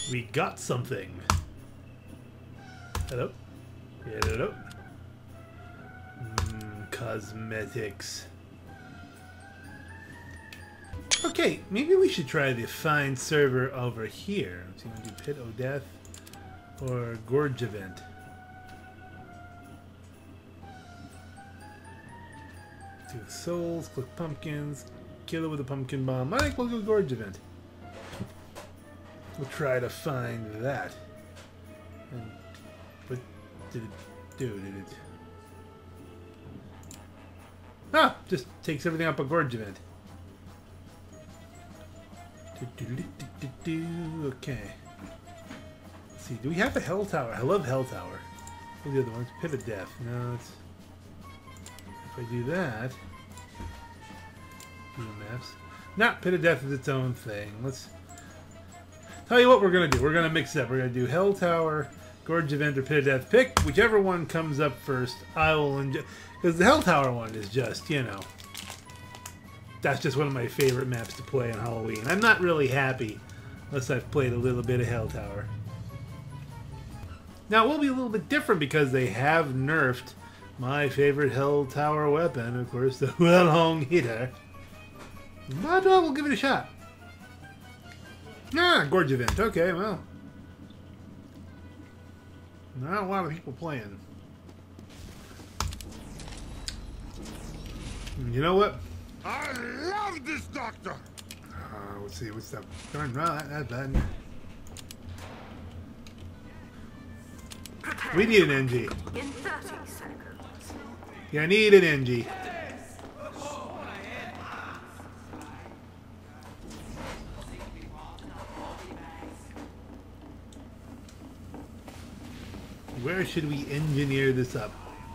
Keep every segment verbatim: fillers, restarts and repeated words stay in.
We got something. Hello? Hello? Mm, cosmetics. Okay, maybe we should try the find server over here. So you want to do Pit of Death or Gorge Event? Do souls, click pumpkins, kill it with a pumpkin bomb. I think we'll go Gorge Event. We'll try to find that. And what did it do? Did it? Ah! Just takes everything up a Gorge Event. Okay. Let's see. Do we have a Hell Tower? I love Hell Tower. What are the other ones? Pit of Death. No, it's. If I do that. Do the maps. Nah, Pit of Death is its own thing. Let's. Tell you what we're going to do. We're going to mix it up. We're going to do Hell Tower, Gorge Event, or Pit of Death. Pick whichever one comes up first. I will enjoy. Because the Hell Tower one is just, you know. That's just one of my favorite maps to play on Halloween. I'm not really happy unless I've played a little bit of Hell Tower. Now, it will be a little bit different because they have nerfed my favorite Hell Tower weapon, of course, the long hitter. But uh, we'll give it a shot. Ah, Gorge Event. Okay, well. Not a lot of people playing. You know what? I love this doctor! Uh, let's see, what's that? Darn, no, that, that button. We need an N G. In thirty seconds. Yeah, I need an N G. Where should we engineer this up?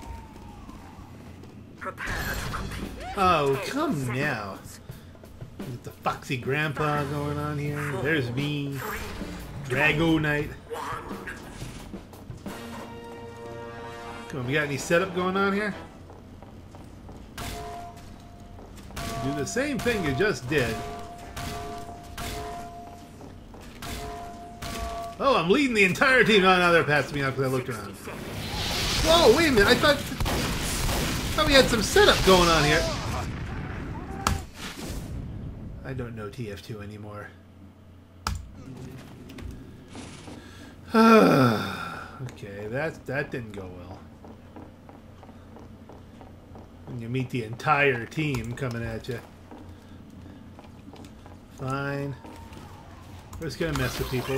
Prepare to compete. Oh, come now. With the foxy grandpa going on here. There's me. Drago Knight. Come on, we got any setup going on here? Do the same thing you just did. Oh, I'm leading the entire team. Oh, now they're passing me up because I looked around. Whoa, wait a minute. I thought, thought we had some setup going on here. I don't know T F two anymore. Okay, that, that didn't go well. When you meet the entire team coming at you. Fine. We're just gonna mess with people.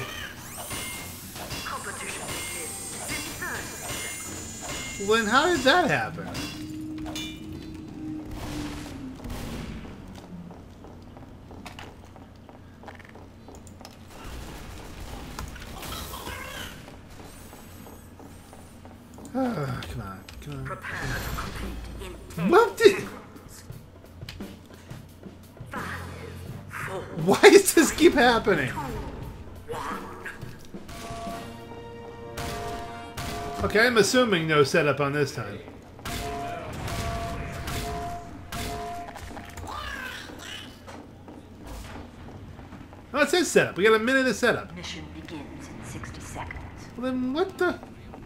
Well, then how did that happen? Oh, come on, come on. Prepare to compete in ten What did... Five, four, Why does this keep happening? Okay, I'm assuming no setup on this time. Oh, it says setup. We got a minute of setup. Mission begins in sixty seconds. Well, then what the...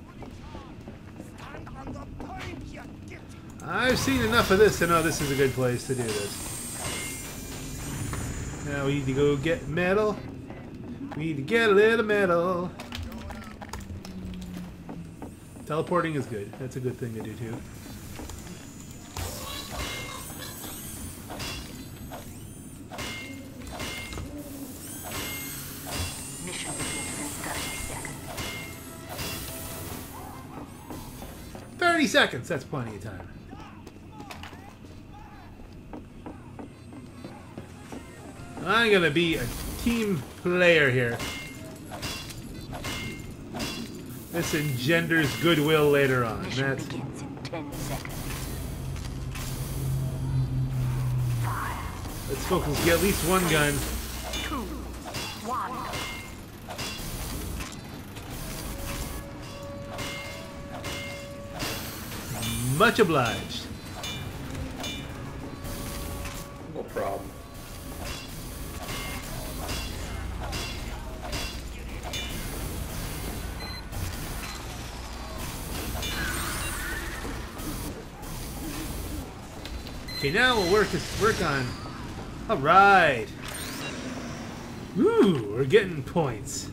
I've seen enough of this to know this is a good place to do this. Now we need to go get metal. We need to get a little metal. Teleporting is good. That's a good thing to do too. Mission begins in thirty seconds. thirty seconds. That's plenty of time. I'm gonna be a team player here. This engenders goodwill later on. Mission That's... begins in ten seconds. Five, Let's focus. Get at least one gun. two, one. Much obliged. No problem. Okay, now we'll work this work on. All right. Ooh, we're getting points.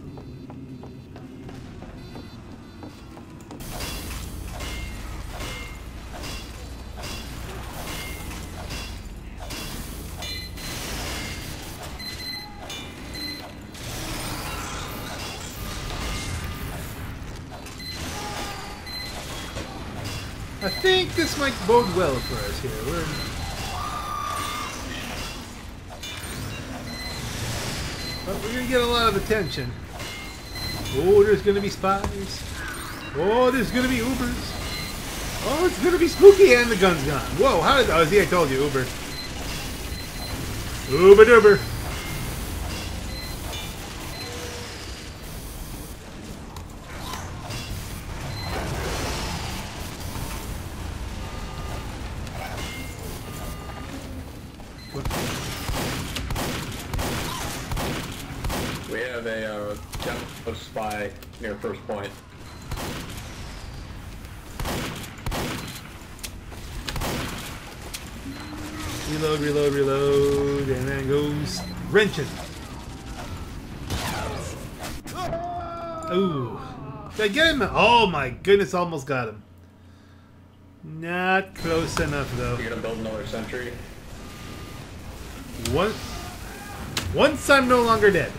I think this might bode well for us here. We're but we're gonna get a lot of attention. Oh, there's gonna be spies. Oh, there's gonna be Ubers. Oh, it's gonna be spooky and the gun's gone. Whoa, how did oh see I told you, Uber. Uber duber. We have a uh, demo spy near first point. Reload, reload, reload, and then goes wrenching. Ooh. Did I get him? Oh my goodness, almost got him. Not close enough though. You're gonna build another sentry? Once, once I'm no longer dead.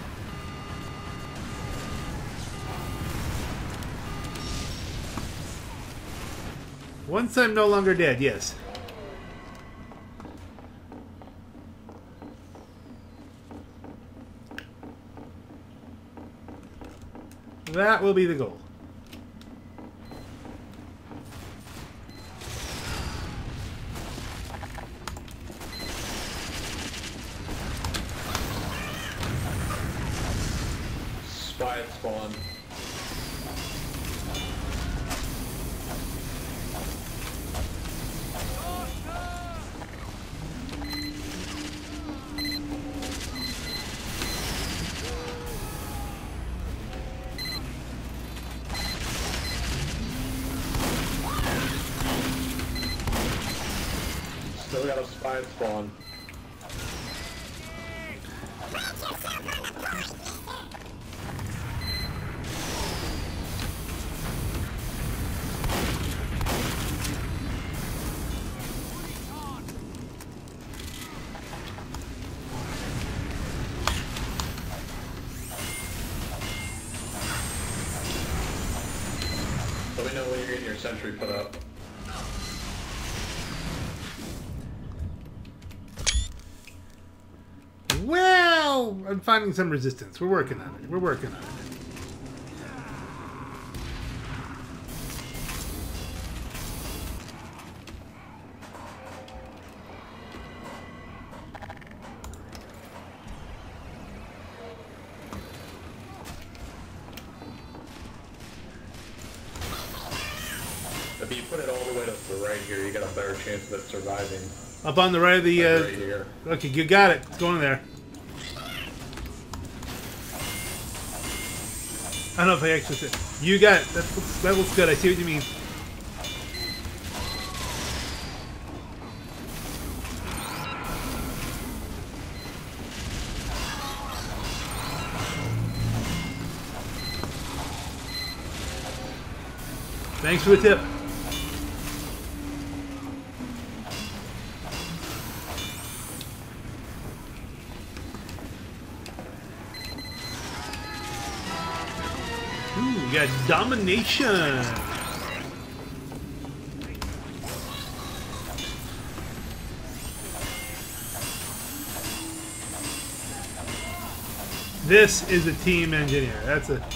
Once I'm no longer dead, yes. That will be the goal. Spy at spawn. Still got a spy at spawn. Let me know when you're getting your sentry put up. Well, I'm finding some resistance. We're working on it. We're working on it. If you put it all the way to the right here, you got a better chance of it surviving. Up on the right of the... Like Uh, right here. okay, you got it. It's going there. I don't know if I actually said... You got it. That looks, that looks good. I see what you mean. Thanks for the tip. Ooh, we got domination. This is a team engineer. That's a...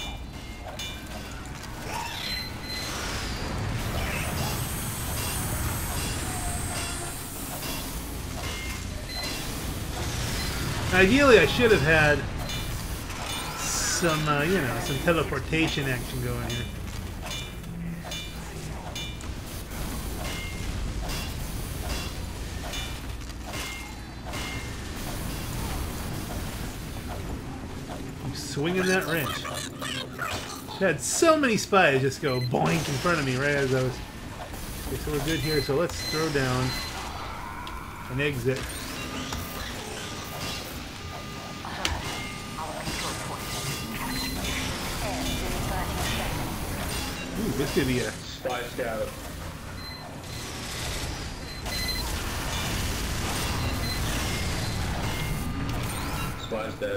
Ideally, I should have had some, uh, you know, some teleportation action going here. I'm swinging that wrench. Had so many spies just go boink in front of me right as I was... Okay, so we're good here, so let's throw down... An exit. Ooh, this could be a Spy scout. Spy's dead.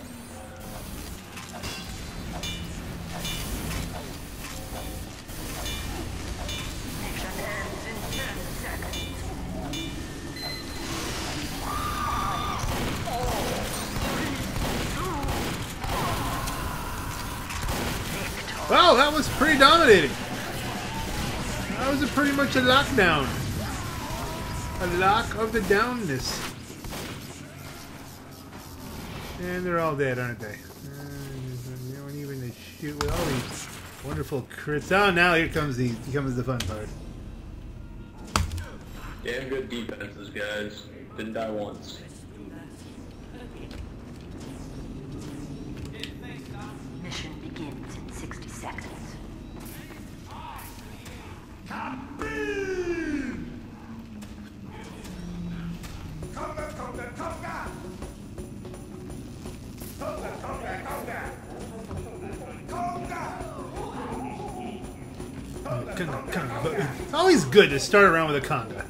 Well, that was pretty dominating. That was a pretty much a lockdown. A lock of the downness. And they're all dead, aren't they? Uh, no one even to shoot with all these wonderful crits. Oh, now here comes the here comes the fun part. Damn good defenses, guys. Didn't die once. Mission begins in sixty seconds. Conga, conga, but it's always good to start around with a conga.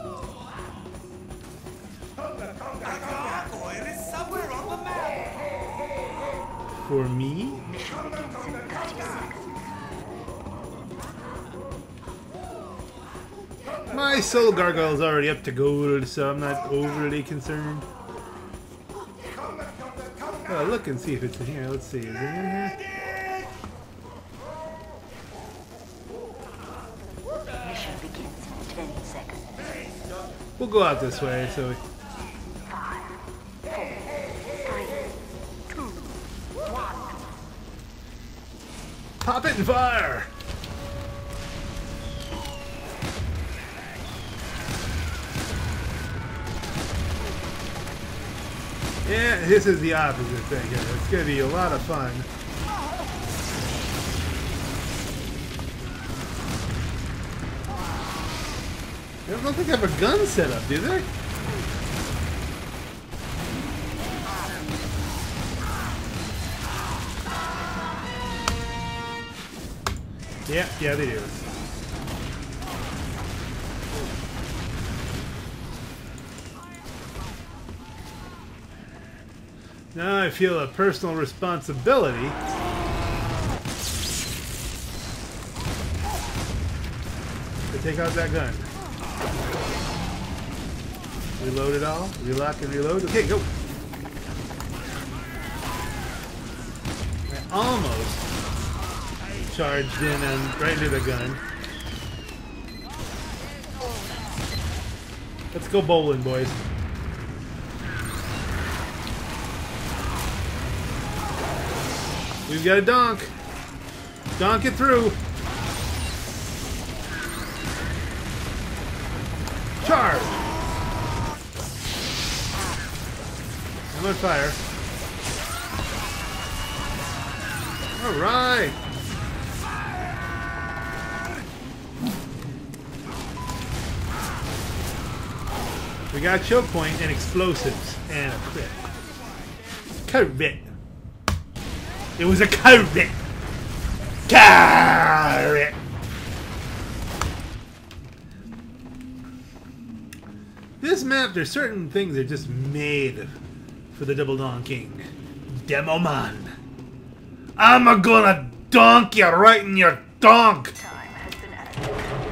For me? Mission begins in thirty seconds. My soul gargoyle is already up to gold, so I'm not overly concerned. Oh, look and see if it's in here. Let's see. Is it in here? Mission begins in ten seconds. We'll go out this way, so we... Five, four, three, two, one. Pop it and fire! Yeah, this is the opposite thing here. It's going to be a lot of fun. I don't think they have a gun set up, do they? Yeah, yeah, they do. Now I feel a personal responsibility to take out that gun. Reload it all. Relock and reload. Okay, go. I almost charged in and right into the gun. Let's go bowling, boys. We've got a donk. Donk it through. Charge! I'm on fire. Alright! We got a choke point and explosives and a crit. Crit. It was a crit. Carrot. This map, there's certain things that are just made for the double-donking. Demo man. I'm a gonna donk you right in your donk. Time has been added.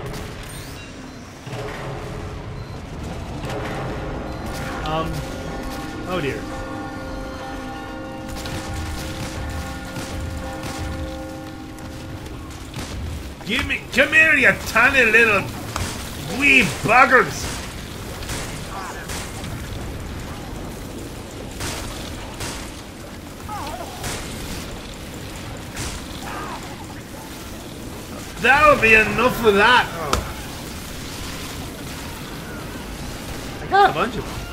Um. Oh dear. Give me, come here, you tiny little wee buggers. That'll be enough of that. Oh. I got a bunch of them.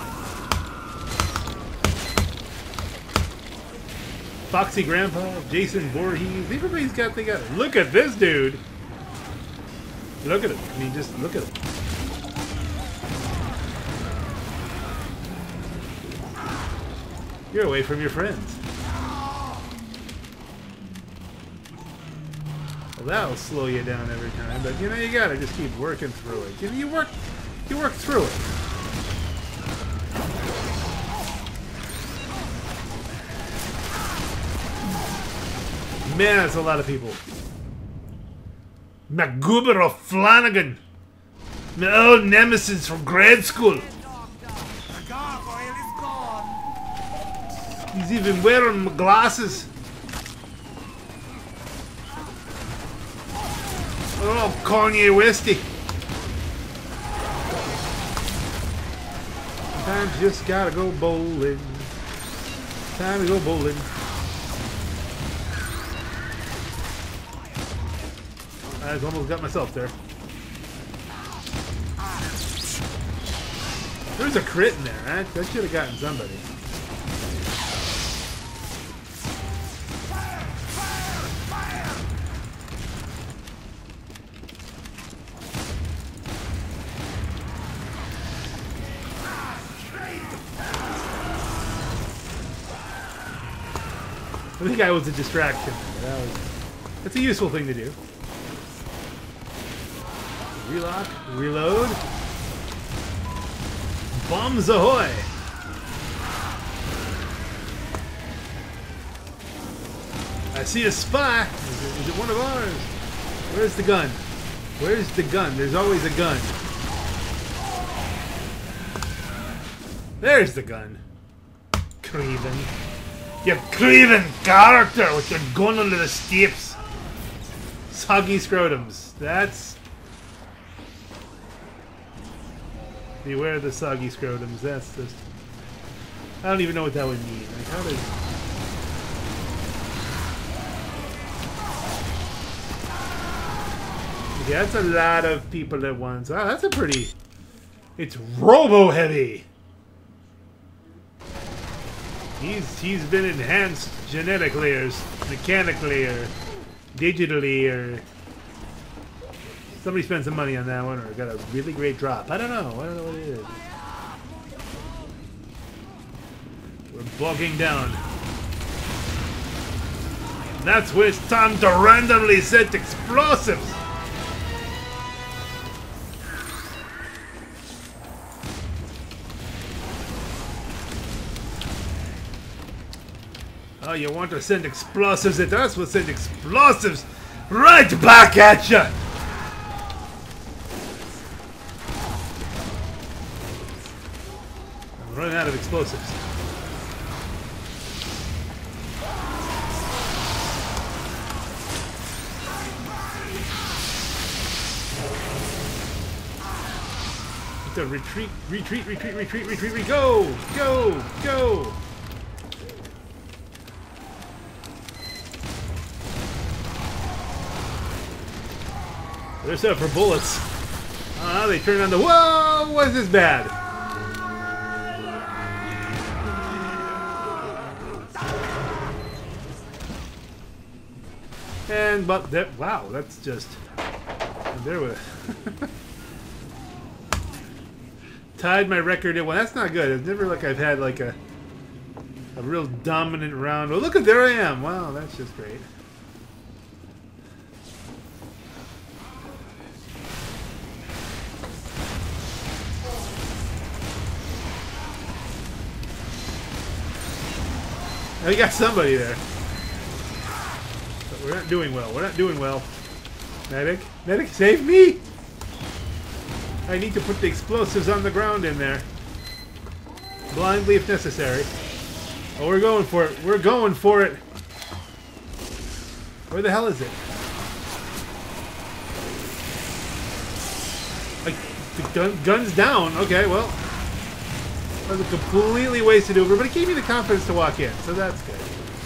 Foxy Grandpa, Jason Voorhees, everybody's got, they got, look at this dude. Look at him. I mean, just look at him. You're away from your friends. Well, that'll slow you down every time, but you know you gotta just keep working through it. You know, you work, you work through it. Man, that's a lot of people. MacGuber O'Flanagan, my old nemesis from grade school. He's even wearing my glasses. Oh, Kanye Westy. Sometimes you just gotta go bowling. Time to go bowling. I almost got myself there. There's a crit in there, right? That should have gotten somebody. I think I was a distraction. That was, that's a useful thing to do. Relock, reload. Bombs ahoy! I see a spy. Is it, is it one of ours? Where's the gun? Where's the gun? There's always a gun. There's the gun. Creven. You Creven character with your gun under the steps. Soggy scrotums. That's... Beware the soggy scrotums. That's just... I don't even know what that would mean. Like, how does... Yeah, that's a lot of people at once. Wow, that's a pretty... It's robo-heavy! He's he's been enhanced genetically or mechanically or digitally or somebody spent some money on that one or got a really great drop. I don't know. I don't know what it is. We're bogging down. And that's where it's time to randomly set explosives. Oh, you want to send explosives at us? We'll send explosives right back at you! I'm running out of explosives. To retreat, retreat, retreat, retreat, retreat, retreat, go! Go! Go! They're set for bullets. Ah, they turn on the... Whoa! Was this bad? And, but, that, wow, that's just... There was... Tied my record at one. That's not good. It's never like I've had like a... A real dominant round. Oh, look at, there I am. Wow, that's just great. We got somebody there. But we're not doing well. We're not doing well. Medic? Medic, save me! I need to put the explosives on the ground in there. Blindly if necessary. Oh, we're going for it. We're going for it. Where the hell is it? Like, the gun, gun's down. Okay, well. That was a completely wasted Uber, but it gave me the confidence to walk in, so that's good.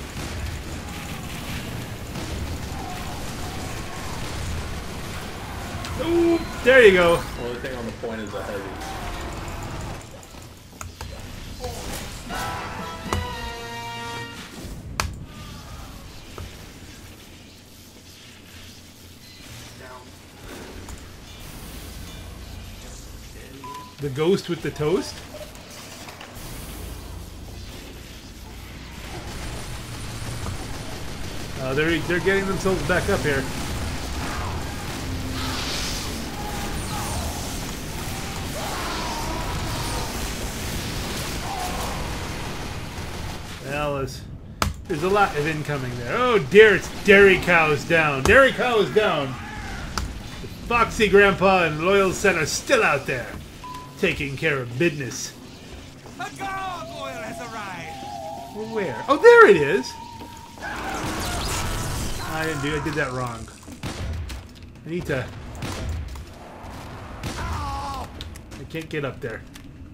Ooh, there you go. The only thing on the point is a heavy. The ghost with the toast? Uh, they're they're getting themselves back up here. Well, there's, there's a lot of incoming there. Oh dear, it's Dairy Cow's down. Dairy Cow is down. The Foxy Grandpa and Loyal Sen are still out there, taking care of business. A gargoyle has arrived! Well, where? Oh, there it is! I didn't do I did that wrong. I need to... I can't get up there.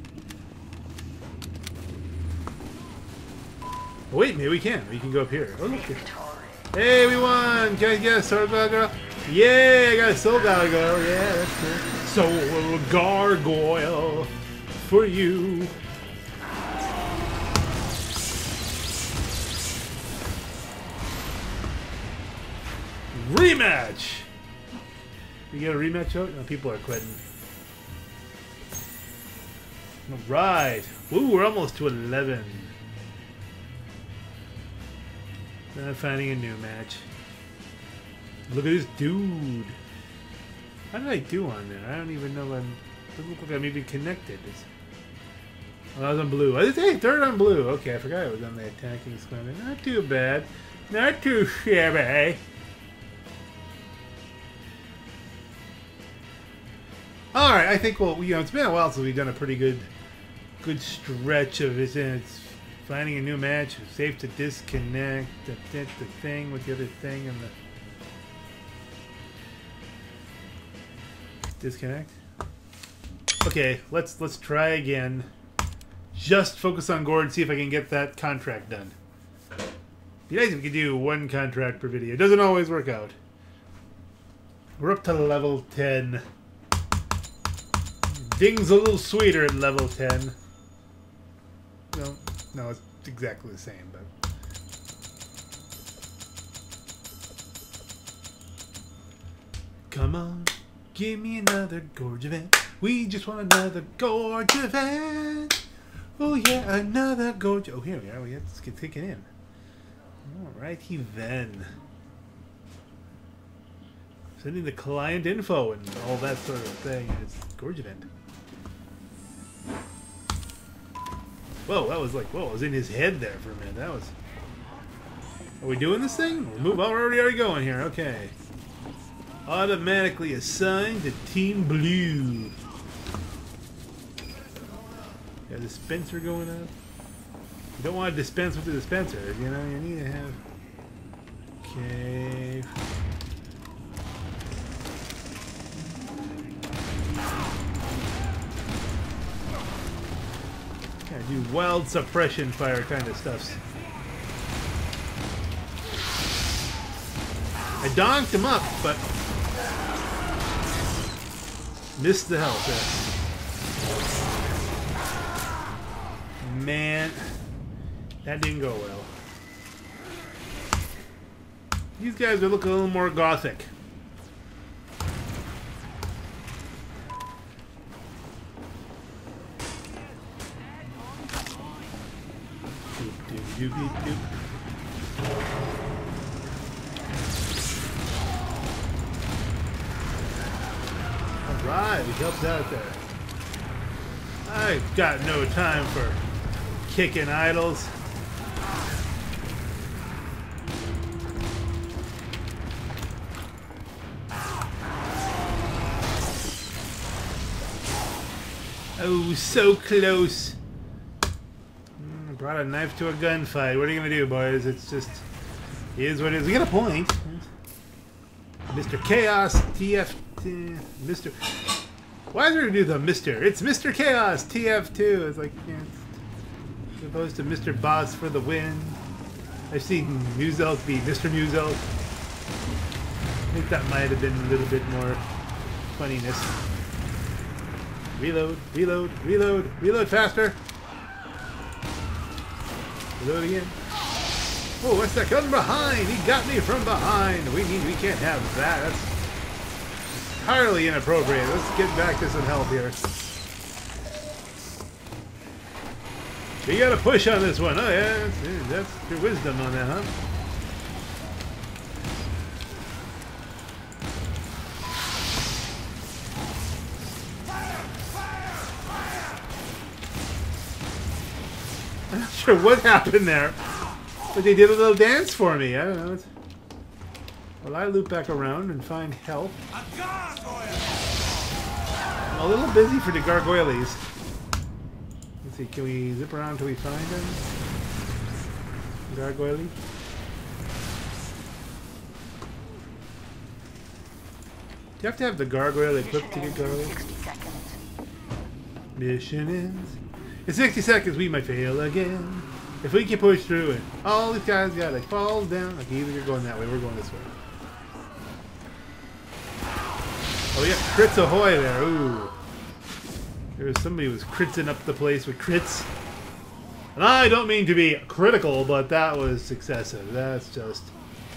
Oh, wait, maybe we can. We can go up here. Oh, look. Hey, we won! Can I get a Soul Gargoyle? Yeah, I got a Soul Gargoyle. Yeah, that's cool. Soul Gargoyle for you. Rematch! You get a rematch out? No, people are quitting. Alright. Ooh, we're almost to eleven. Not finding a new match. Look at this dude. How did I do on there? I don't even know if I'm... It doesn't look like I'm even connected. It's, oh, I was on blue. I was, hey, third on blue. Okay, I forgot I was on the attacking squad. Not too bad. Not too shabby. Alright, I think, well, you know, it's been a while since we've done a pretty good good stretch of it. And it's finding a new match. It's safe to disconnect the, the, the thing with the other thing and the... Disconnect? Okay, let's let's try again. Just focus on Gorge, see if I can get that contract done. Be nice if we could do one contract per video. It doesn't always work out. We're up to level ten. Ding's a little sweeter at level ten. No, no, it's exactly the same, but... Come on, give me another Gorge Event. We just want another Gorge Event. Oh yeah, another Gorge... Oh, here we are. We have to get taken in. Alrighty then. Sending the client info and all that sort of thing. It's Gorge Event. Whoa, that was like, whoa, I was in his head there for a minute. That was... Are we doing this thing? We'll move on. We're already, already going here. Okay. Automatically assigned to Team Blue. Got a dispenser going up. You don't want to dispense with the dispenser. You know, you need to have... Okay... Do wild suppression fire kind of stuff. I donked him up, but missed the health there. Man, that didn't go well. These guys are looking a little more gothic. Doop, doop, doop. Alright, he helps out there. I've got no time for kicking idols. Oh, so close. Brought a knife to a gunfight. What are you gonna do, boys? It's just... It is what it is. We got a point. Mister Chaos T F two. Mister Why is there to do the Mister? It's Mister Chaos T F two. It's like, yeah, it's as opposed to Mister Boss for the win. I've seen Muselk be Mister Muselk. I think that might have been a little bit more funniness. Reload, reload, reload, reload faster. Reload again. Oh, what's that coming behind? He got me from behind. We need. We can't have that. That's entirely inappropriate. Let's get back to some health here. You got to push on this one. Oh yeah, that's, that's your wisdom on that, huh? sure what happened there, but they did a little dance for me. I don't know. It's... Well, I loop back around and find health. A gargoyle! I'm a little busy for the gargoyles. Let's see, can we zip around until we find them? Gargoyle? Do you have to have the gargoyle equipped to get gargoyle? sixty seconds. Mission ends. In sixty seconds we might fail again. If we can push through it, all these guys gotta fall down. Okay, either you're going that way, we're going this way. Oh yeah, crits ahoy there, ooh. There was somebody who was critzing up the place with crits. And I don't mean to be critical, but that was excessive. That's just...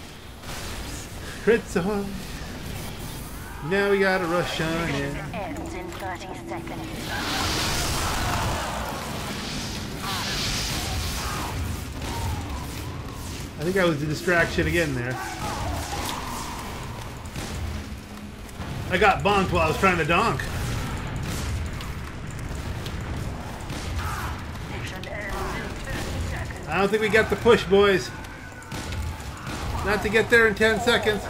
Crits ahoy. Now we gotta rush on in. Ends in thirty seconds. I think I was the distraction again there. I got bonked while I was trying to donk. I don't think we got the push, boys. Not to get there in ten seconds.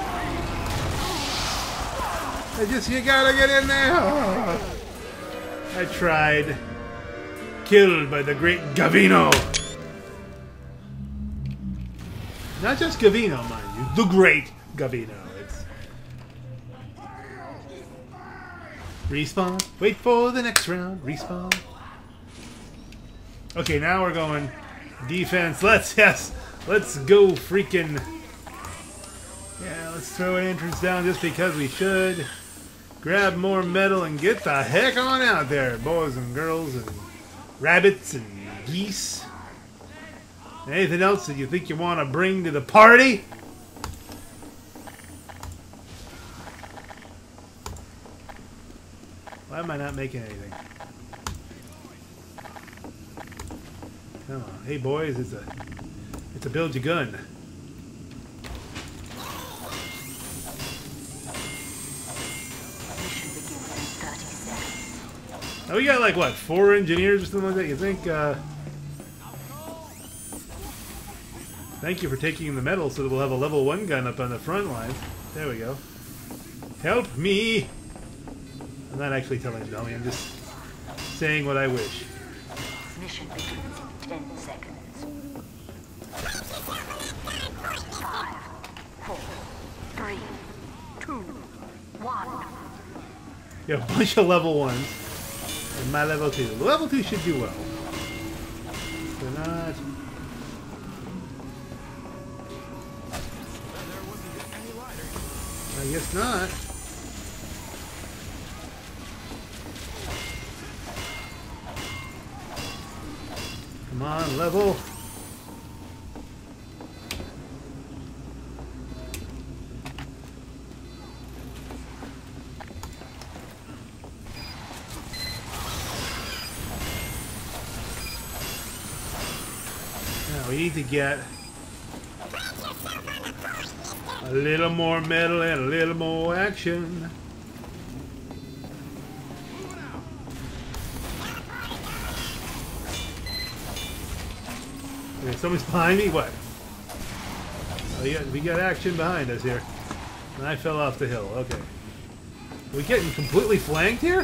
I just, you gotta get in there. Oh. I tried. Killed by the great Gavino. Not just Gavino, mind you. The great Gavino. It's... Respawn. Wait for the next round. Respawn. Okay, now we're going defense. Let's, yes. Let's go freaking... Yeah, let's throw an entrance down just because we should. Grab more metal and get the heck on out there, boys and girls and rabbits and geese. Anything else that you think you want to bring to the party? Why am I not making anything? Come on. Hey boys, it's a it's a build your gun. Now we got like what, four engineers or something like that? You think uh thank you for taking the metal so that we'll have a level one gun up on the front line. There we go. Help me! I'm not actually telling you, Dolly, I'm just saying what I wish. Mission begins in ten seconds. Five, four, three, two, one. You have a bunch of level ones. And my level two. The level two should do well. They're not. I guess not. Come on, level. Now we need to get a little more metal and a little more action. Okay, someone's behind me? What? Oh yeah, we got action behind us here. And I fell off the hill. Okay. Are we getting completely flanked here?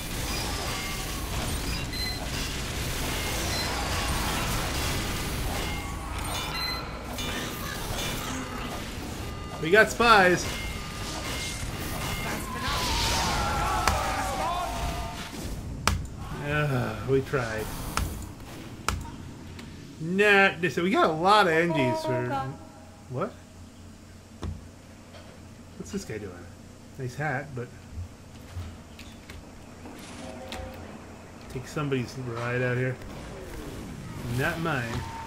We got spies. Uh, we tried. Nah, so we got a lot of N Gs for... What? What's this guy doing? Nice hat, but... Take somebody's ride out here. Not mine.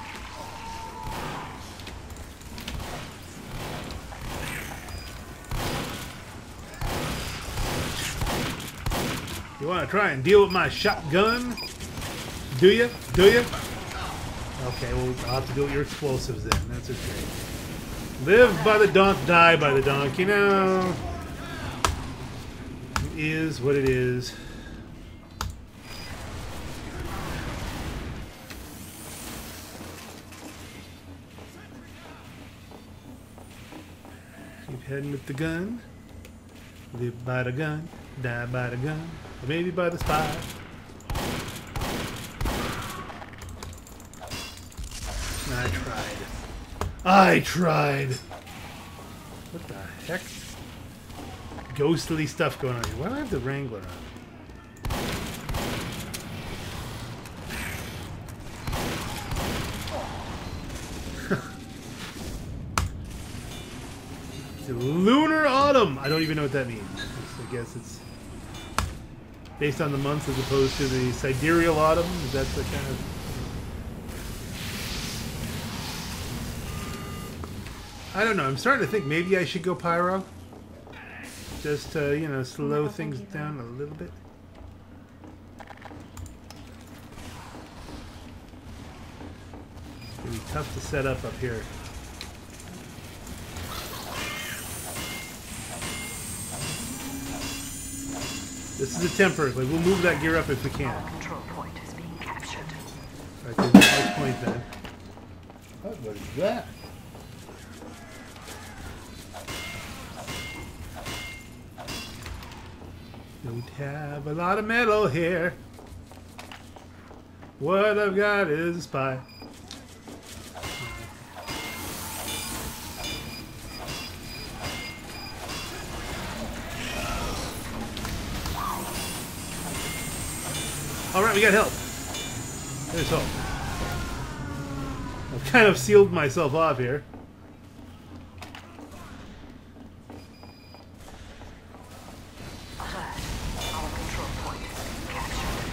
You want to try and deal with my shotgun? Do you? Do you? Okay, well, I'll have to deal with your explosives then. That's okay. Live by the donk, die by the donk. You know, it is what it is. Keep heading with the gun. Live by the gun, die by the gun, or maybe by the spy. I tried. I tried. What the heck? Ghostly stuff going on here. Why do I have the Wrangler on? Lunar Autumn! I don't even know what that means. I guess it's based on the months as opposed to the Sidereal Autumn. Is that the kind of... I don't know. I'm starting to think maybe I should go Pyro. Just to, you know, slow things down a little bit. It's going to be tough to set up up here. This is a temporary. Like, we'll move that gear up if we can. Our control point is being captured. Alright, there's the first point then. What was that? Don't have a lot of metal here. What I've got is a spy. Alright, we got help. There's hope. I've kind of sealed myself off here. Alert. Our control point is being captured.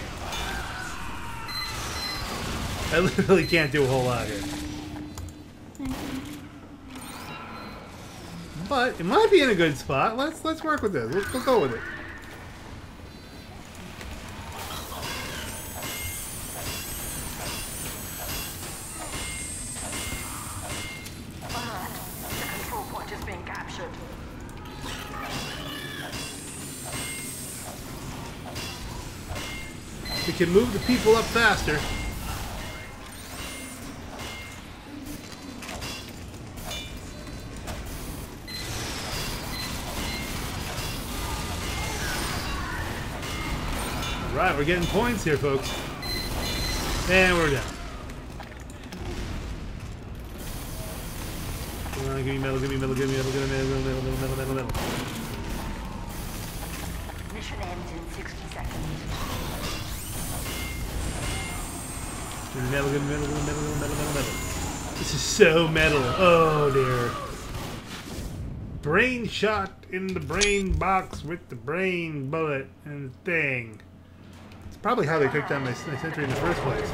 I literally can't do a whole lot here. But it might be in a good spot. Let's let's work with this. Let's, let's go with it. We can move the people up faster. Alright, we're getting points here, folks. And we're down. Come on, give me metal, give me metal, give me metal, give me metal, metal, metal, metal, metal, metal. Mission ends in sixty seconds. Give me metal, give me metal, give me metal, metal, metal, metal. This is so metal. Oh dear. Brain shot in the brain box with the brain bullet and thing. It's probably how they took down my, my sentry in the first place.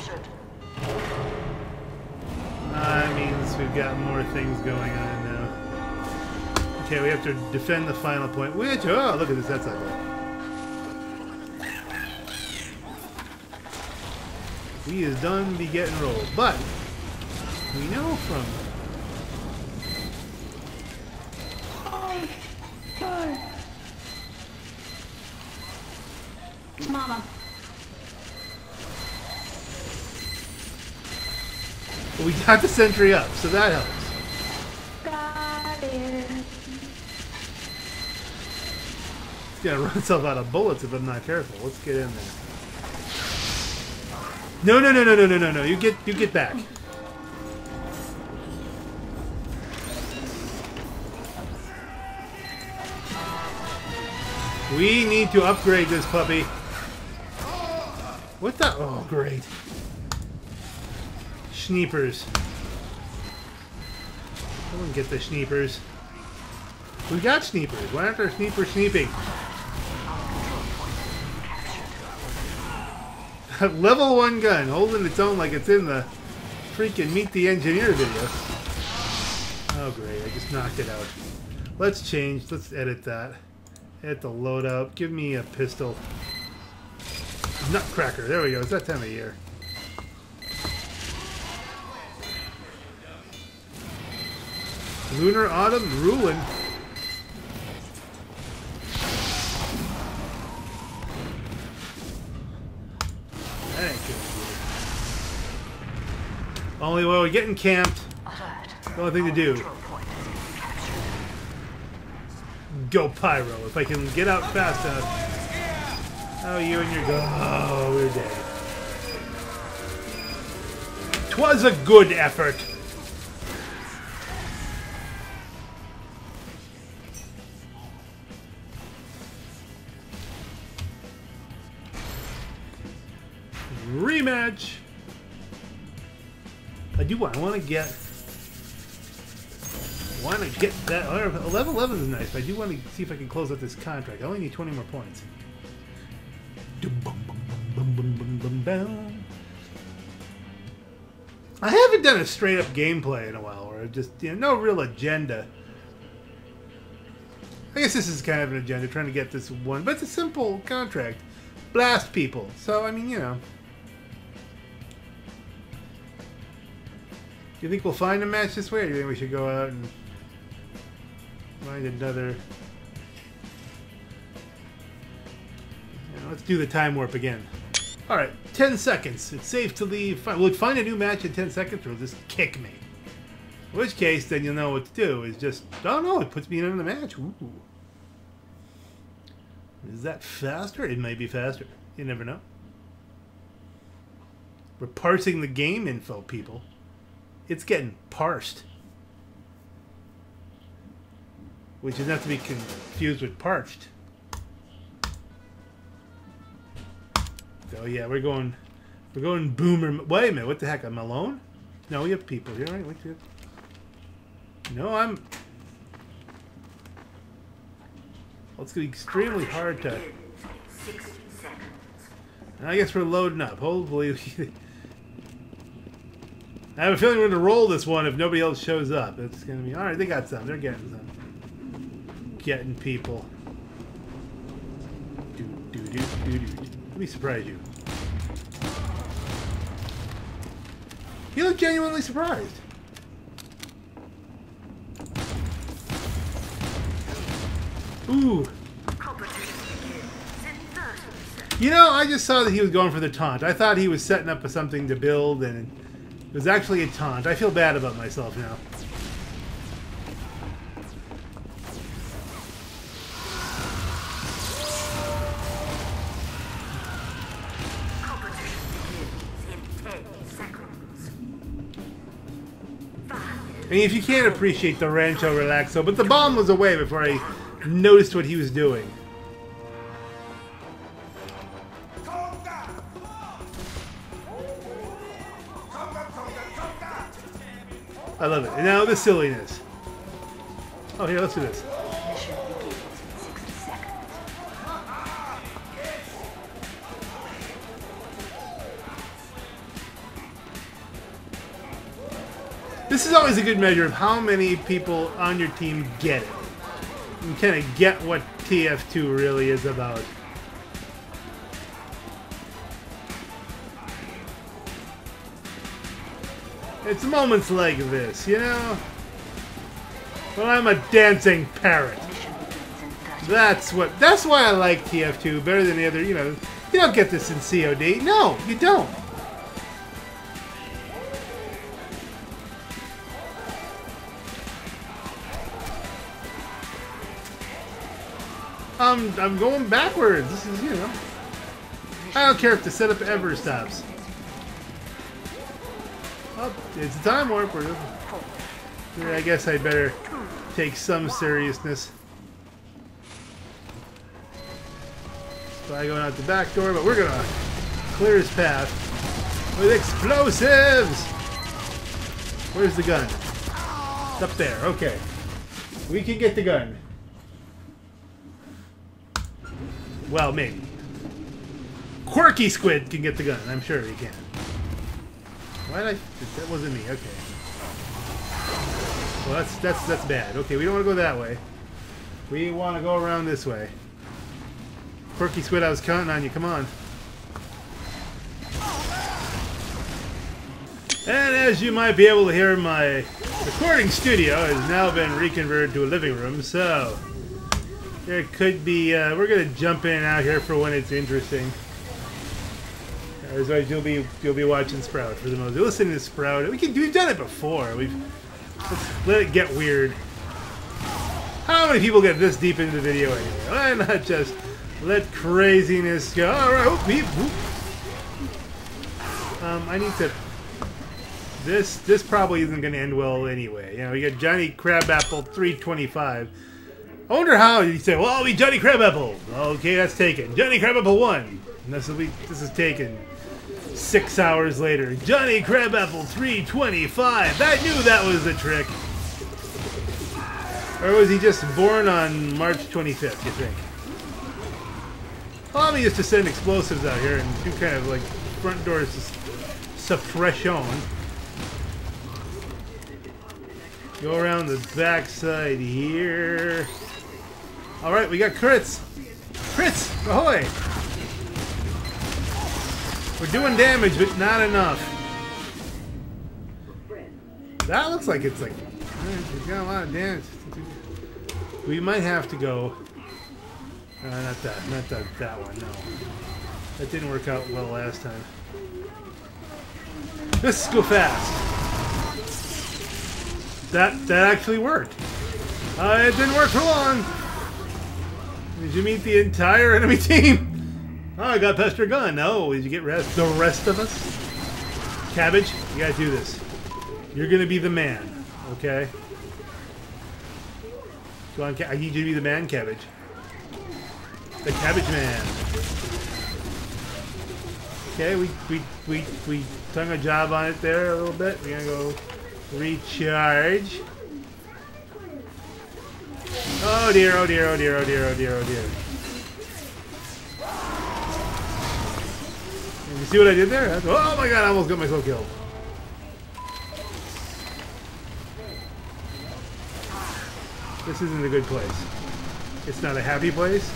That means we've got more things going on now. Okay, we have to defend the final point. Which, oh, look at this, that's ugly. We is done be getting rolled, but we know from Oh, God. Mama. well, we got the sentry up, so that helps. Got it. It's gonna run itself out of bullets if I'm not careful. Let's get in there. No, no, no, no, no, no, no, no. You get, you get back. We need to upgrade this puppy. What the? Oh, great. Schneepers. Someone get the Schneepers. We got Schneepers. Why aren't there Schneepers sneeping? Level one gun, holding its own like it's in the freaking Meet the Engineer video. Oh great, I just knocked it out. Let's change, let's edit that. Hit the loadout, give me a pistol. Nutcracker, there we go, it's that time of year. Lunar Autumn ruling. Only while we're getting camped. The only thing to do. go pyro. If I can get out fast enough. Oh, you and your go. Oh, we're dead. 'Twas a good effort. Rematch. I do want. I want to get. I want to get that. Level eleven is nice, but I do want to see if I can close out this contract. I only need twenty more points. I haven't done a straight up gameplay in a while, where just you know, no real agenda. I guess this is kind of an agenda, trying to get this one, but it's a simple contract. Blast people. So I mean, you know. Do you think we'll find a match this way, or do you think we should go out and find another? You know, let's do the time warp again. Alright, ten seconds. It's safe to leave. Will it find a new match in ten seconds, or will it just kick me? In which case, then you'll know what to do. Is just, oh no, it puts me in the match. Ooh. Is that faster? It may be faster. You never know. We're parsing the game info, people. It's getting parsed. Which is not to be confused with parched. So yeah, we're going we're going boomer. Wait a minute, what the heck? I'm alone? No, we have people here, right? What's it? No, I'm well, it's gonna be extremely hard to I guess we're loading up. Hopefully I have a feeling we're going to roll this one if nobody else shows up. It's going to be... Alright, they got some. They're getting some. Getting people. Do, do, do, do, do. Let me surprise you. You look genuinely surprised. Ooh. You know, I just saw that he was going for the taunt. I thought he was setting up something to build, and... it was actually a taunt. I feel bad about myself now. I mean, if you can't appreciate the Rancho Relaxo, but the bomb was away before I noticed what he was doing. I love it. And now the silliness. Oh, here, let's do this. Mission begins in sixty seconds. This is always a good measure of how many people on your team get it. You kind of get what T F two really is about. It's moments like this, you know? When I'm a dancing parrot. That's what. That's why I like T F two better than the other, you know. You don't get this in C O D. No, you don't. I'm, I'm going backwards. This is, you know. I don't care if the setup ever stops. Oh, it's a time warp. I guess I better take some seriousness. Try going out the back door, but we're gonna clear his path with explosives. Where's the gun? It's up there. Okay, we can get the gun. Well, maybe. Quirky Squid can get the gun. I'm sure he can. Why did I... That wasn't me. Okay. Well, that's that's that's bad. Okay, we don't want to go that way. We want to go around this way. Quirky Squid, I was counting on you. Come on. And as you might be able to hear, my recording studio has now been reconverted to a living room, so there could be... Uh, we're going to jump in and out here for when it's interesting. Otherwise, you'll be you'll be watching Sprout for the most. You're listening to Sprout. We can we've done it before. We've let's let it get weird. How many people get this deep into the video anyway? Why not just let craziness go? Alright, whoop, whoop, whoop. Um, I need to... This this probably isn't going to end well anyway. You know, we got Johnny Crabapple three twenty-five. I wonder how you say, well, I'll be Johnny Crabapple. Okay, that's taken. Johnny Crabapple one. And this will be this is taken six hours later. Johnny Crabapple three twenty-five. I knew that was a trick. Or was he just born on March twenty-fifth, you think? Well, let me just to send explosives out here and do kind of like front door suppression. Go around the backside here. Alright, we got crits. Crits! Ahoy! We're doing damage, but not enough. That looks like it's like... We've got a lot of damage. We might have to go... Uh, not that. Not that, that one, no. That didn't work out well last time. Let's go fast. That that actually worked. Uh, it didn't work for long. Did you meet the entire enemy team? Oh, I got Pester Gun. No, did you get rest? The rest of us? Cabbage, you gotta do this. You're gonna be the man, okay? Go on, I need you to be the man, Cabbage. The Cabbage Man. Okay, we we we we tongue a job on it there a little bit. We're gonna go recharge. Oh dear, oh dear, oh dear, oh dear, oh dear, oh dear. You see what I did there? Oh my god, I almost got myself killed. This isn't a good place. It's not a happy place.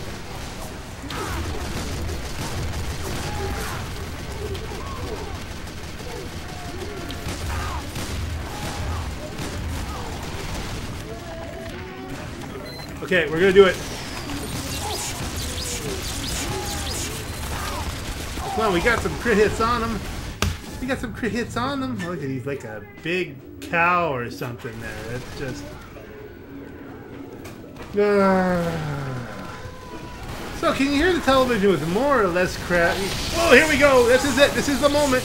Okay, we're gonna do it. Come on, we got some crit hits on him. We got some crit hits on him. Look at he's like a big cow or something there. It's just. Uh... So, can you hear the television with more or less crap? Oh, here we go. This is it. This is the moment.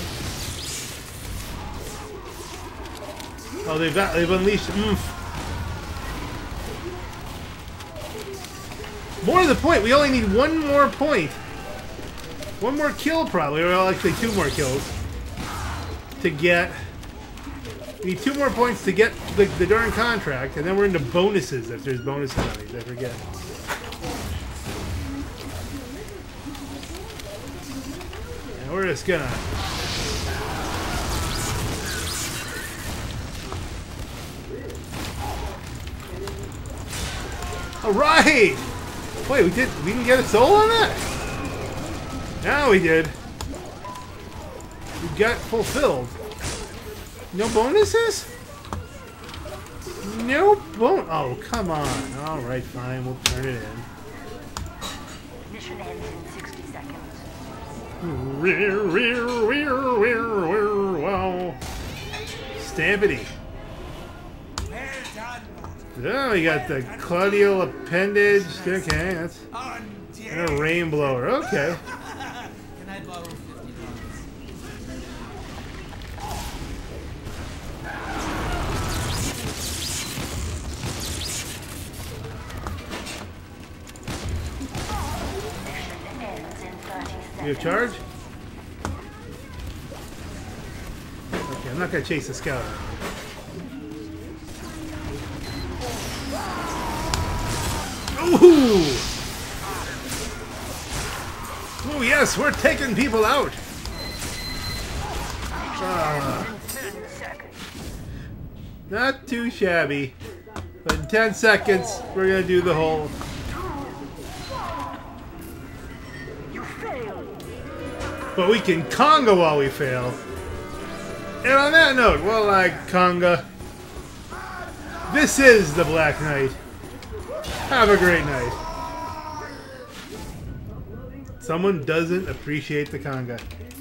Oh, they've got they've unleashed oomph. More to the point, we only need one more point. One more kill, probably, or well, actually two more kills. To get... We need two more points to get the, the darn contract, and then we're into bonuses, if there's bonuses on these, I forget. And we're just gonna... Alright! Wait, we did. We didn't get a soul on that? Now we did. We got fulfilled. No bonuses? No bon. Oh, come on. All right, fine. We'll turn it in. Mission ends in sixty seconds. Rear, rear, rear, rear, rear. Wow. Stampity. Well done. Oh, we got the Claudial appendage. Okay, that's and a rain blower. Okay. Can I borrow fifty dollars? Mission ends in thirty seconds. You have charge? Okay, I'm not gonna chase the scout. Ooh! Oh yes, we're taking people out. Uh, not too shabby, but in ten seconds we're gonna do the whole. You failed. But we can conga while we fail. And on that note, well, I conga. This is the Black Knight. Have a great night. Someone doesn't appreciate the conga.